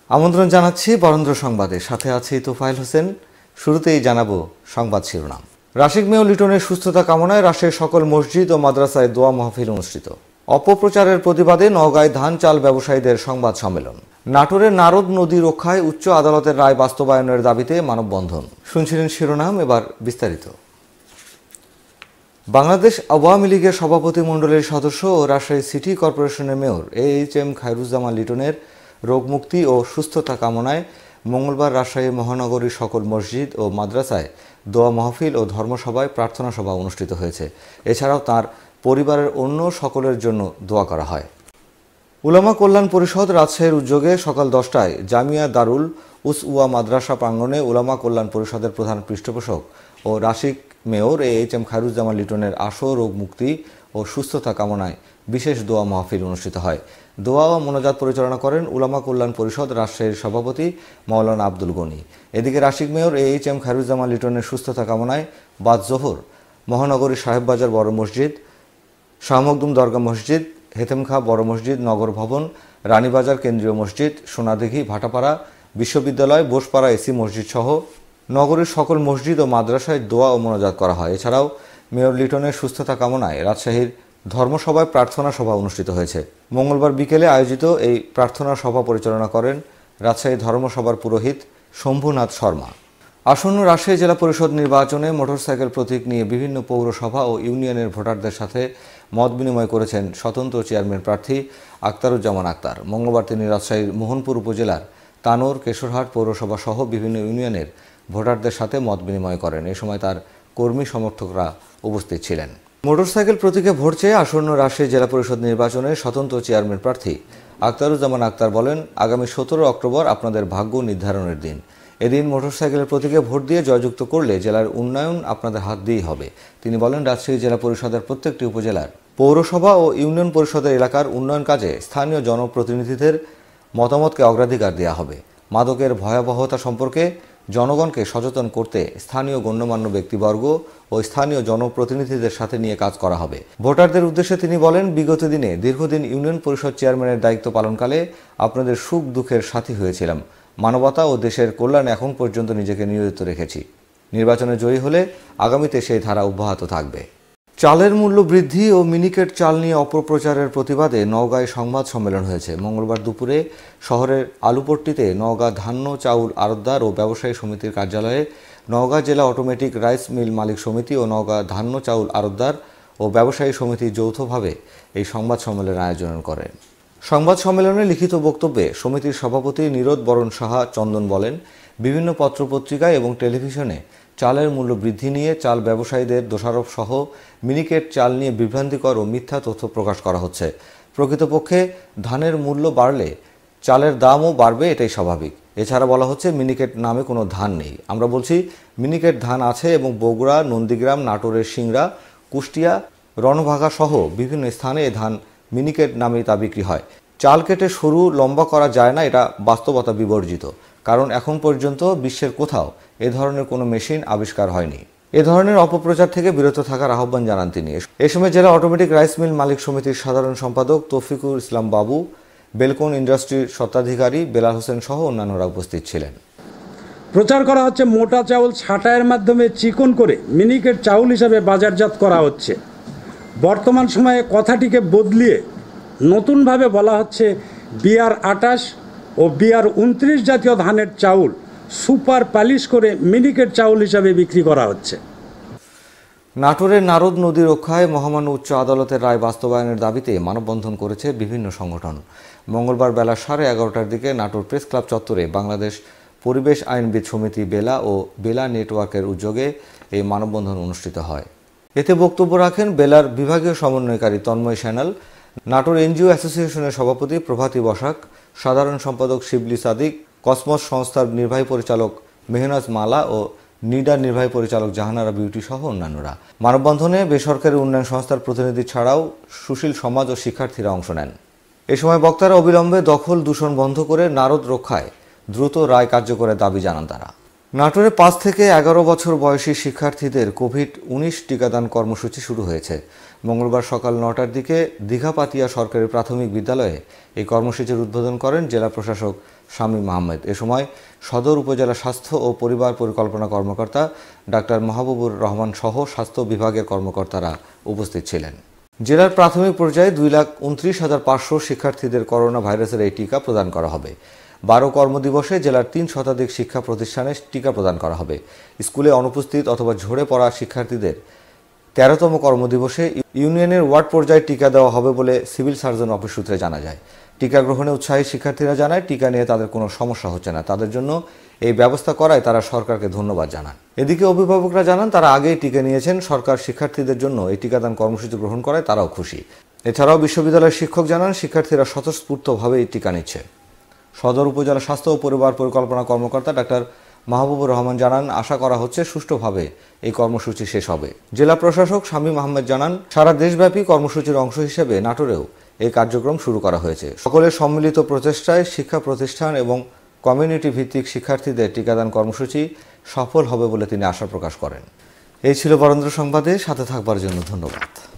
আমন্ত্রণ জানাচ্ছি বরেন্দ্র সংবাদে, সাথে আছি তোফায়েল হোসেন। শুরুতেই জানাবো সংবাদ শিরোনাম। রাশিক মেয়র লিটনের সুস্থতা কামনায় রাজশাহীর সকল মসজিদ ও মাদ্রাসায় দোয়া মাহফিল অনুষ্ঠিত। অপপ্রচারের প্রতিবাদে নওগাঁয় ধান চাল ব্যবসায়ীদের সংবাদ সম্মেলন। নাটোরের নারদ নদী রক্ষায় উচ্চ আদালতের রায় বাস্তবায়নের দাবিতে মানববন্ধন। শুনছিলেন শিরোনাম, এবার বিস্তারিত। বাংলাদেশ আওয়ামী লীগের সভাপতিমণ্ডলীর সদস্য ও রাজশাহী সিটি কর্পোরেশনের মেয়র AHM খায়রুজ্জামান লিটনের রোগমুক্তি ও সুস্থতা কামনায় মঙ্গলবার রাজশাহী মহানগরীর সকল মসজিদ ও মাদ্রাসায় দোয়া মাহফিল ও ধর্মসভায় প্রার্থনা সভা অনুষ্ঠিত হয়েছে। এছাড়াও তার পরিবারের অন্য সকলের জন্য দোয়া করা হয়। উলামা কল্যাণ পরিষদ রাজশাহীর উদ্যোগে সকাল 10টায় জামিয়া দারুল উসওয়া মাদ্রাসা প্রাঙ্গণে উলামা কল্যাণ পরিষদের প্রধান পৃষ্ঠপোষক ও রাশিক মেয়র AHM খায়রুজ্জামান লিটনের আশু রোগ মুক্তি ও সুস্থতা কামনায় বিশেষ দোয়া মাহফিল অনুষ্ঠিত হয়। দোয়া ও মোনাজাত পরিচালনা করেন উলামা কল্যাণ পরিষদ রাজশাহীর সভাপতি মাওলানা আব্দুল গনি। এদিকে রাশিক মেয়র AHM খায়রুজ্জামান লিটনের সুস্থতা কামনায় বাদ জোহর মহানগরী সাহেববাজার বড় মসজিদ, শাহ মখদুম দরগা মসজিদ, হেতেমখা বড় মসজিদ, নগর ভবন, রানীবাজার কেন্দ্রীয় মসজিদ, সোনাদিঘি, ভাটাপাড়া বিশ্ববিদ্যালয়, বোসপাড়া এসি মসজিদ সহ নগরীর সকল মসজিদ ও মাদ্রাসায় দোয়া ও মোনাজাত করা হয়। এছাড়াও মেয়র লিটনের সুস্থতা কামনায় রাজশাহীর ধর্মসভায় প্রার্থনা সভা অনুষ্ঠিত হয়েছে। মঙ্গলবার বিকেলে আয়োজিত এই প্রার্থনা সভা পরিচালনা করেন রাজশাহী ধর্মসভার পুরোহিত শম্ভুনাথ শর্মা। আসন্ন রাজশাহী জেলা পরিষদ নির্বাচনে মোটরসাইকেল প্রতীক নিয়ে বিভিন্ন পৌরসভা ও ইউনিয়নের ভোটারদের সাথে মত বিনিময় করেছেন স্বতন্ত্র চেয়ারম্যান প্রার্থী আক্তারুজ্জামান আক্তার। মঙ্গলবার তিনি রাজশাহীর মোহনপুর উপজেলার তানোর, কেশরহাট পৌরসভা সহ বিভিন্ন ইউনিয়নের ভোটারদের সাথে মত বিনিময় করেন। এ সময় তার কর্মী সমর্থকরা উপস্থিত ছিলেন। মোটরসাইকেল প্রতীকে ভোট চেয়ে আসন্ন রাজশাহী জেলা পরিষদ নির্বাচনে স্বতন্ত্র চেয়ারম্যান প্রার্থী আক্তারুজ্জামান আক্তার বলেন, আগামী 17 অক্টোবর আপনাদের ভাগ্য নির্ধারণের দিন। এদিন মোটরসাইকেলের প্রতীকে ভোট দিয়ে জয়যুক্ত করলে জেলার উন্নয়ন আপনাদের হাত দিয়েই হবে। তিনি বলেন, রাজশাহী জেলা পরিষদের প্রত্যেকটি উপজেলার পৌরসভা ও ইউনিয়ন পরিষদের এলাকার উন্নয়ন কাজে স্থানীয় জনপ্রতিনিধিদের মতামতকে অগ্রাধিকার দেওয়া হবে। মাদকের ভয়াবহতা সম্পর্কে জনগণকে সচেতন করতে স্থানীয় গণ্যমান্য ব্যক্তিবর্গ ও স্থানীয় জনপ্রতিনিধিদের সাথে নিয়ে কাজ করা হবে। ভোটারদের উদ্দেশ্যে তিনি বলেন, বিগত দিনে দীর্ঘদিন ইউনিয়ন পরিষদ চেয়ারম্যানের দায়িত্ব পালনকালে আপনাদের সুখ দুঃখের সাথী হয়েছিলাম। মানবতা ও দেশের কল্যাণে এখন পর্যন্ত নিজেকে নিয়োজিত রেখেছি। নির্বাচনে জয়ী হলে আগামীতে সেই ধারা অব্যাহত থাকবে। চালের মূল্য বৃদ্ধি ও মিনিকেট চাল নিয়ে অপপ্রচারের প্রতিবাদে নওগাঁয় সংবাদ সম্মেলন হয়েছে। মঙ্গলবার দুপুরে শহরের আলুপট্টিতে নওগাঁ ধান্য চাউল আড়তদার ও ব্যবসায়ী সমিতির কার্যালয়ে নওগাঁ জেলা অটোমেটিক রাইস মিল মালিক সমিতি ও নওগাঁ ধান্য চাউল আড়তদার ও ব্যবসায়ী সমিতি যৌথভাবে এই সংবাদ সম্মেলনের আয়োজন করেন। সংবাদ সম্মেলনে লিখিত বক্তব্যে সমিতির সভাপতি নীরদ বরণ সাহা চন্দন বলেন, বিভিন্ন পত্রপত্রিকায় এবং টেলিভিশনে চালের মূল্য বৃদ্ধি নিয়ে চাল ব্যবসায়ীদের দোষারোপ সহ মিনিকেট চাল নিয়ে বিভ্রান্তিকর ও মিথ্যা তথ্য প্রকাশ করা হচ্ছে। প্রকৃতপক্ষে ধানের মূল্য বাড়লে চালের দামও বাড়বে, এটাই স্বাভাবিক। এছাড়া বলা হচ্ছে মিনিকেট নামে কোনো ধান নেই। আমরা বলছি মিনিকেট ধান আছে এবং বগুড়া, নন্দীগ্রাম, নাটোরের সিংড়া, কুষ্টিয়া, রণভাগা সহ বিভিন্ন স্থানে এ ধান মিনিকেট নামেই তা বিক্রি হয়। চাল কেটে সরু লম্বা করা যায় না, এটা বাস্তবতা বিবর্জিত। কারণ এখন পর্যন্ত বিশ্বের কোথাও এ ধরনের কোনো মেশিন আবিষ্কার হয়নি। এ ধরনের অপপ্রচার থেকে বিরত থাকার আহ্বান জানান তিনি। এ সময় জেলা অটোমেটিক রাইস মিল মালিক সমিতির সাধারণ সম্পাদক তৌফিকুল ইসলাম বাবু, বেলকন ইন্ডাস্ট্রির স্বত্বাধিকারী বেলাল হোসেন সহ অন্যান্যরা উপস্থিত ছিলেন। প্রচার করা হচ্ছে মোটা চাউল ছাঁটাইয়ের মাধ্যমে চিকন করে মিনিকেট চাউল হিসাবে বাজারজাত করা হচ্ছে। বর্তমান সময়ে কথাটিকে বদলিয়ে নতুনভাবে বলা হচ্ছে BR-28 ও BR-29 জাতীয় ধানের চাউল সুপার পালিশ করে মিনিকেট চাউল হিসাবে বিক্রি করা হচ্ছে। নাটোরের নারদ নদী রক্ষায় মহামান্য উচ্চ আদালতের রায় বাস্তবায়নের দাবিতে মানববন্ধন করেছে বিভিন্ন সংগঠন। মঙ্গলবার বেলা 11:30টার দিকে নাটোর প্রেস ক্লাব চত্বরে বাংলাদেশ পরিবেশ আইনবিদ সমিতি বেলা ও বেলা নেটওয়ার্কের উদ্যোগে এই মানববন্ধন অনুষ্ঠিত হয়। এতে বক্তব্য রাখেন বেলার বিভাগীয় সমন্বয়কারী তন্ময় সান্যাল, নাটোর NGO অ্যাসোসিয়েশনের সভাপতি প্রভাতী বসাক, সাধারণ সম্পাদক শিবলি সাদিক, কসমস সংস্থার নির্বাহী পরিচালক মেহনাজ মালা ও নিডার নির্বাহী পরিচালক জাহানারা বিউটি সহ অন্যান্যরা। মানববন্ধনে বেসরকারি উন্নয়ন সংস্থার প্রতিনিধি ছাড়াও সুশীল সমাজ ও শিক্ষার্থীরা অংশ নেন। এ সময় বক্তারা অবিলম্বে দখল দূষণ বন্ধ করে নারদ রক্ষায় দ্রুত রায় কার্যকরের দাবি জানান তারা। নাটোরে 5 থেকে 11 বছর বয়সী শিক্ষার্থীদের কোভিড-19 টিকাদান কর্মসূচি শুরু হয়েছে। মঙ্গলবার সকাল 9টার দিকে দীঘাপাতিয়া সরকারি প্রাথমিক বিদ্যালয়ে এই কর্মসূচির উদ্বোধন করেন জেলা প্রশাসক শামীম আহমেদ। এ সময় সদর উপজেলা স্বাস্থ্য ও পরিবার পরিকল্পনা কর্মকর্তা ডাক্তার মাহবুবুর রহমান সহ স্বাস্থ্য বিভাগের কর্মকর্তারা উপস্থিত ছিলেন। জেলার প্রাথমিক পর্যায়ে 2,29,500 শিক্ষার্থীদের করোনা ভাইরাসের এই টিকা প্রদান করা হবে। 12 কর্মদিবসে জেলার 3 শতাধিক শিক্ষা প্রতিষ্ঠানে টিকা প্রদান করা হবে। স্কুলে অনুপস্থিত অথবা ঝরে পড়া শিক্ষার্থীদের 13তম কর্মদিবসে ইউনিয়নের ওয়ার্ড পর্যায়ে টিকা দেওয়া হবে বলে সিভিল সার্জন অফিস সূত্রে জানা যায়। টিকা গ্রহণে উৎসাহী শিক্ষার্থীরা জানায় টিকা নিয়ে তাদের কোনো সমস্যা হচ্ছে না। তাদের জন্য এই ব্যবস্থা করায় তারা সরকারকে ধন্যবাদ জানান। এদিকে অভিভাবকরা জানান তারা আগেই টিকা নিয়েছেন। সরকার শিক্ষার্থীদের জন্য এই টিকাদান কর্মসূচি গ্রহণ করায় তারাও খুশি। এছাড়াও বিশ্ববিদ্যালয়ের শিক্ষক জানান শিক্ষার্থীরা স্বতঃস্ফূর্তভাবে এই টিকা নিচ্ছে। সদর উপজেলা স্বাস্থ্য ও পরিবার পরিকল্পনা কর্মকর্তা ডাক্তার মাহবুবুর রহমান জানান আশা করা হচ্ছে সুষ্ঠুভাবে এই কর্মসূচি শেষ হবে। জেলা প্রশাসক শামীম আহমেদ জানান সারা দেশব্যাপী কর্মসূচির অংশ হিসেবে নাটোরেও এই কার্যক্রম শুরু করা হয়েছে। সকলের সম্মিলিত প্রচেষ্টায় শিক্ষা প্রতিষ্ঠান এবং কমিউনিটি ভিত্তিক শিক্ষার্থীদের টিকাদান কর্মসূচি সফল হবে বলে তিনি আশা প্রকাশ করেন। এই ছিল বরেন্দ্র সংবাদে, সাথে থাকবার জন্য ধন্যবাদ।